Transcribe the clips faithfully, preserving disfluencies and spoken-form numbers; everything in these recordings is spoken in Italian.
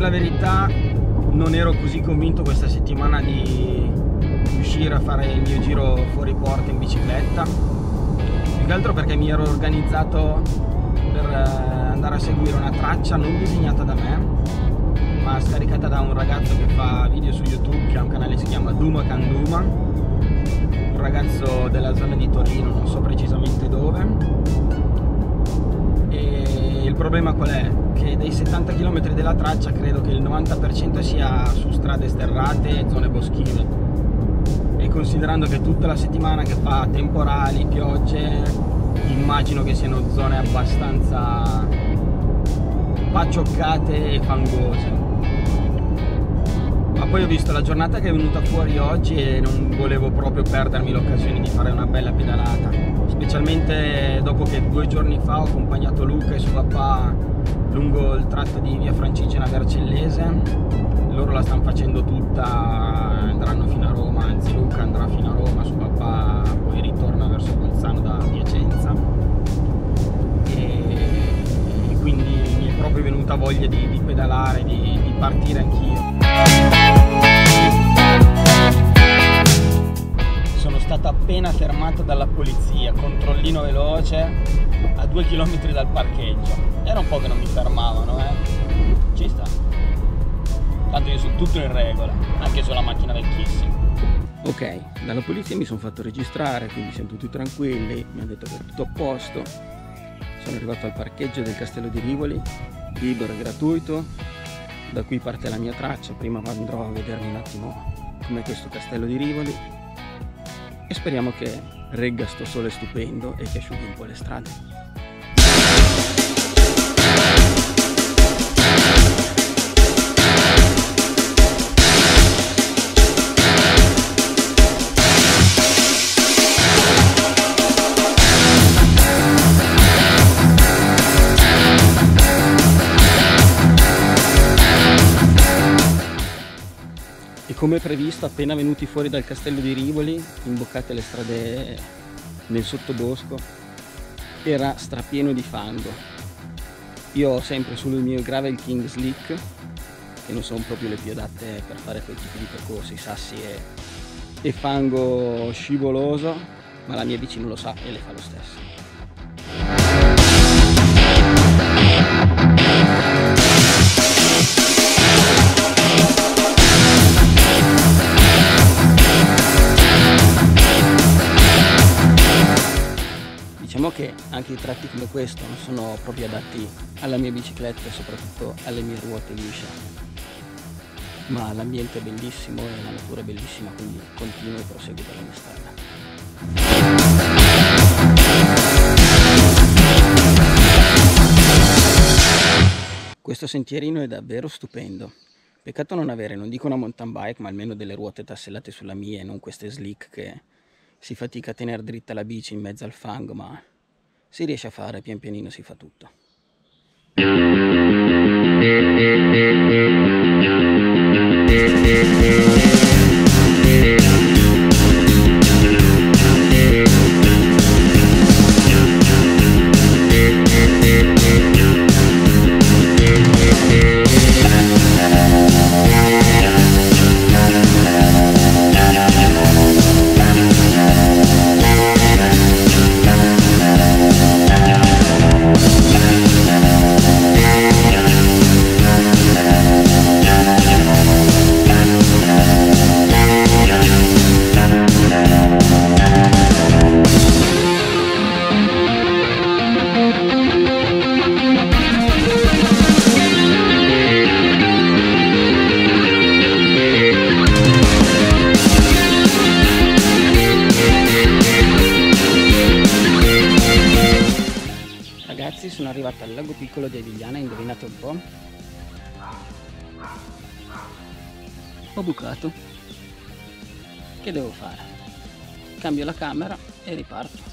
dire la verità non ero così convinto questa settimana di riuscire a fare il mio giro fuori porta in bicicletta, più che altro perché mi ero organizzato per andare a seguire una traccia non disegnata da me ma scaricata da un ragazzo che fa video su YouTube, che ha un canale che si chiama Duma Can Duma, un ragazzo della zona di Torino, non so precisamente dove. E il problema qual è? Che dei settanta chilometri della traccia credo che il novanta per cento sia su strade sterrate e zone boschive, e considerando che tutta la settimana che fa temporali, piogge, immagino che siano zone abbastanza paccioccate e fangose. Ma poi ho visto la giornata che è venuta fuori oggi e non volevo proprio perdermi l'occasione di fare una bella pedalata, specialmente dopo che due giorni fa ho accompagnato Luca e suo papà lungo il tratto di via Francigena Vercellese. Loro la stanno facendo tutta, andranno fino a Roma, anzi Luca andrà fino a Roma, suo papà poi ritorna verso Bolzano da Piacenza, e quindi mi è proprio venuta voglia di, di pedalare, di, di partire anch'io. Sono stato appena fermato dalla polizia, controllino veloce a due chilometri dal parcheggio. Era un po' che non mi fermavano, eh. Ci sta. Tanto io sono tutto in regola, anche sulla macchina vecchissima. Ok, dalla polizia mi sono fatto registrare, quindi siamo tutti tranquilli, mi hanno detto che è tutto a posto. Sono arrivato al parcheggio del Castello di Rivoli, libero e gratuito. Da qui parte la mia traccia, prima andrò a vedermi un attimo com'è questo Castello di Rivoli e speriamo che regga sto sole stupendo e che asciughi un po' le strade. Come previsto, appena venuti fuori dal Castello di Rivoli, imboccate le strade nel sottobosco, era strapieno di fango. Io ho sempre solo il mio Gravel King Slick, che non sono proprio le più adatte per fare quel tipo di percorsi, sassi e, e fango scivoloso, ma la mia bici non lo sa e le fa lo stesso. Diciamo che anche i tratti come questo non sono proprio adatti alla mia bicicletta e soprattutto alle mie ruote lisce, ma l'ambiente è bellissimo e la natura è bellissima, quindi continuo e proseguo per la mia strada. Questo sentierino è davvero stupendo, peccato non avere, non dico una mountain bike, ma almeno delle ruote tassellate sulla mia e non queste slick che si fatica a tenere dritta la bici in mezzo al fango, ma si riesce a fare, pian pianino si fa tutto. Sono arrivato al lago piccolo di Avigliana, indovinate un po'? Ho bucato. Che devo fare? Cambio la camera e riparto.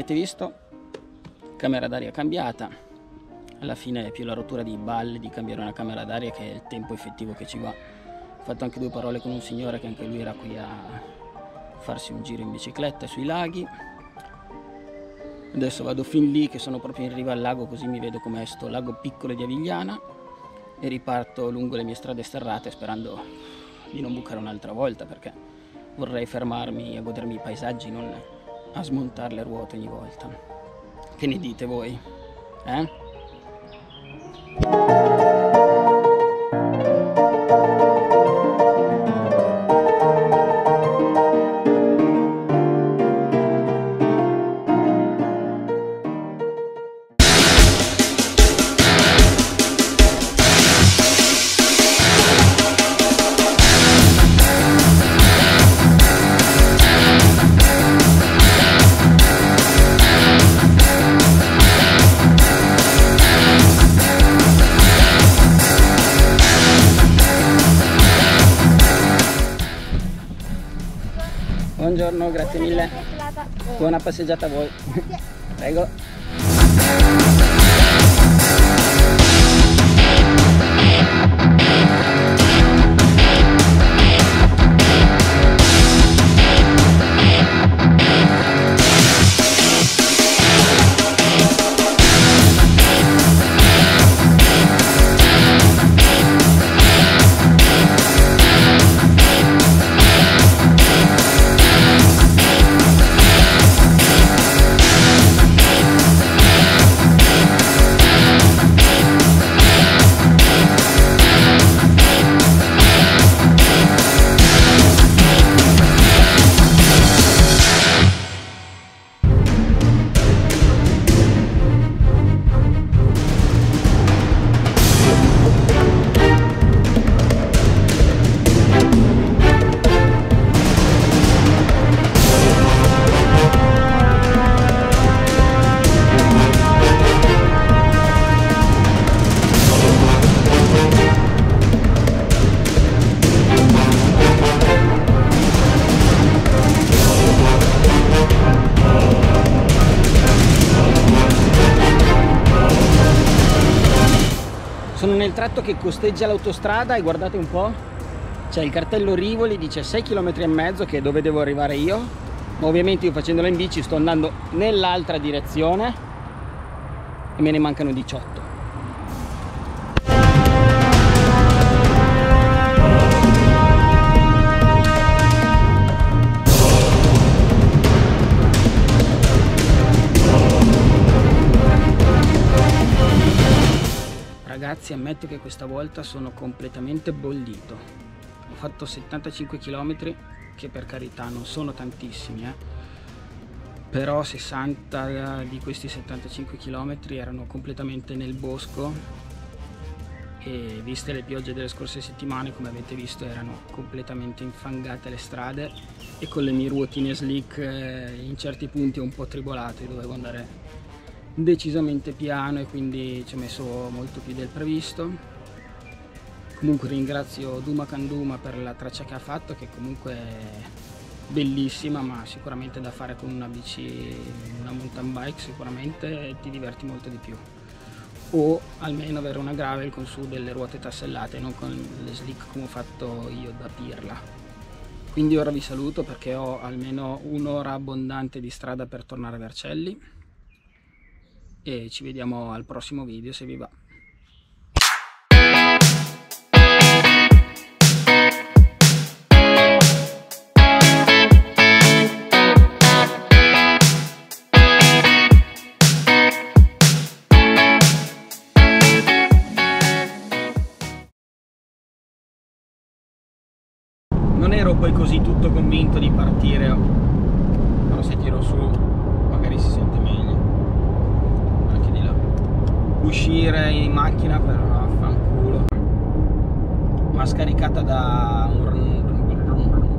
avete visto, camera d'aria cambiata. Alla fine è più la rottura di balle di cambiare una camera d'aria che è il tempo effettivo che ci va. Ho fatto anche due parole con un signore che anche lui era qui a farsi un giro in bicicletta sui laghi. Adesso vado fin lì che sono proprio in riva al lago, così mi vedo com'è sto lago piccolo di Avigliana, e riparto lungo le mie strade sterrate sperando di non bucare un'altra volta, perché vorrei fermarmi a godermi i paesaggi, non a smontare le ruote ogni volta. Che ne dite voi? Eh? Buongiorno, grazie mille. Buona passeggiata a voi. Prego. Sono nel tratto che costeggia l'autostrada e guardate un po', c'è il cartello Rivoli, dice sei chilometri e mezzo, che è dove devo arrivare io, ma ovviamente io facendola in bici sto andando nell'altra direzione e me ne mancano diciotto. Ragazzi, ammetto che questa volta sono completamente bollito. Ho fatto settantacinque chilometri, che per carità non sono tantissimi, eh? Però sessanta di questi settantacinque chilometri erano completamente nel bosco e viste le piogge delle scorse settimane, come avete visto, erano completamente infangate le strade e con le mie ruotine slick in certi punti un po' tribolate, dovevo andare decisamente piano e quindi ci ho messo molto più del previsto. Comunque ringrazio Duma Canduma per la traccia che ha fatto, che comunque è bellissima, ma sicuramente da fare con una bici, una mountain bike sicuramente ti diverti molto di più, o almeno avere una gravel con su delle ruote tassellate, non con le slick come ho fatto io da pirla. Quindi ora vi saluto perché ho almeno un'ora abbondante di strada per tornare a Vercelli e ci vediamo al prossimo video se vi va. Non ero poi così tutto convinto di partire, però se tiro su magari si sente meglio. Anche di là. Uscire in macchina però affanculo. Ma scaricata da un